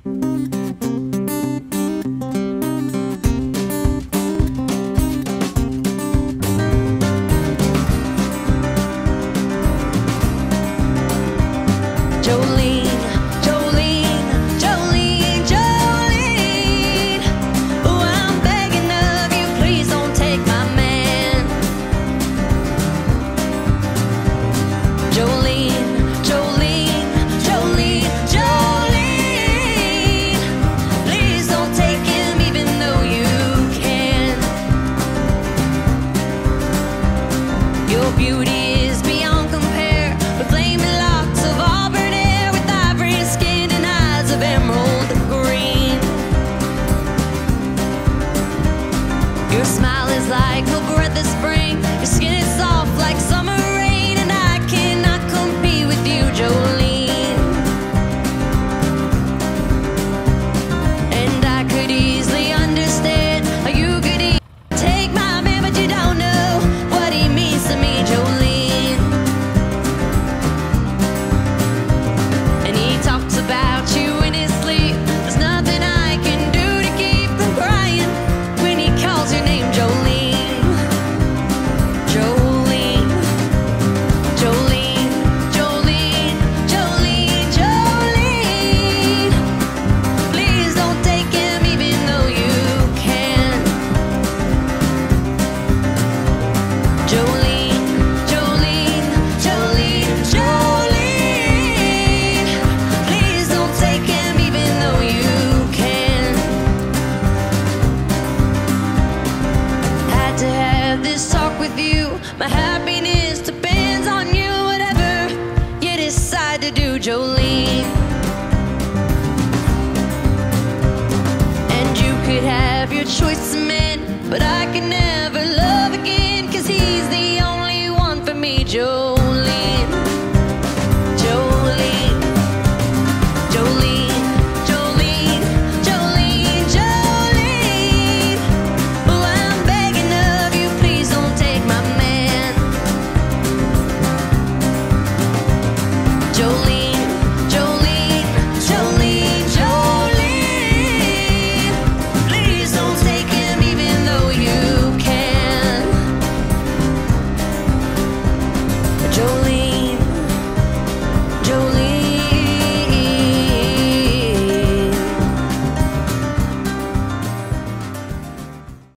Jolene, Jolene, Jolene, Jolene. Oh, I'm begging of you, please don't take my man. Jolene, Jolene, Jolene, Jolene. Please don't take him even though you can. Your beauty is beyond compare, with flaming locks of auburn hair, with ivory skin and eyes of emerald green. Your smile is like a breath of spring, your skin is soft like summer rain, and I cannot compete with you, Jolene. And I could easily understand how you could take my man, but you don't know what he means to me, Jolene. And he talks about you in his sleep. There's nothing I can do to keep from crying when he calls your name, Jolene. Jolene, Jolene, Jolene, Jolene, Jolene. Please don't take him even though you can. Jolene, Jolene, Jolene, Jolene. Please don't take him even though you can. Had to have this talk with you. My happiness depends on you, whatever you decide to do, Jolene. And you could have your choice of men, but I can never